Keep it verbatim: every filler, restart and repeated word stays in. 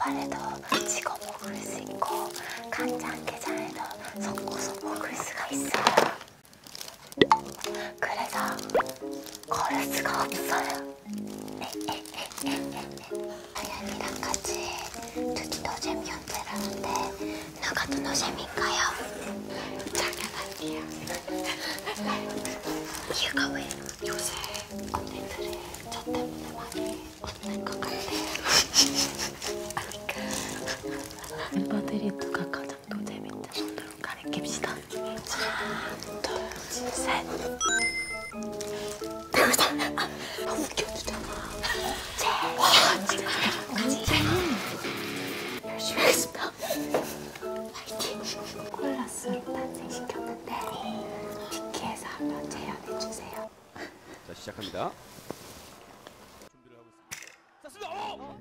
족발에도 찍어 먹을 수 있고 간장게장에도 섞어서 먹을 수가 있어요. 그래서 걸을 수가 없어요. 아연이랑 같이 두디 노잼 견제라는데 누가 더 노잼인가요? 장난할게요. 이유가 왜요? 요새 언니들이 저 때문에 많이 웃는 것 같아요. 멤버들이 누가 가장 노잼인지 손으로 가리킵시다. 하나, 둘, 셋. 아, 웃겨주잖아. 제. 와, 진짜. 열심히 하겠습니다. 화이팅. 콜라스로 탄생시켰는데 티키에서 한번 재현해주세요. 자, 시작합니다. 준비를 하고 있습니다. 자, 수고! 어!